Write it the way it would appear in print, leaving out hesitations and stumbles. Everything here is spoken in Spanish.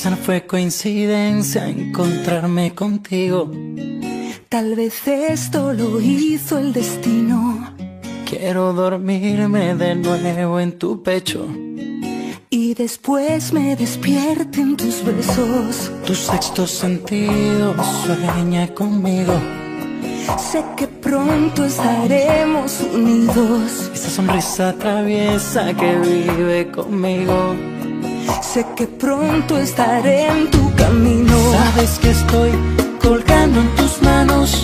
Quizá no fue coincidencia encontrarme contigo. Tal vez esto lo hizo el destino. Quiero dormirme de nuevo en tu pecho y después me despierten tus besos. Tu sexto sentido sueña conmigo. Sé que pronto estaremos unidos. Esa sonrisa traviesa que vive conmigo. Sé que pronto estaré en tu camino. Sabes que estoy colgando en tus manos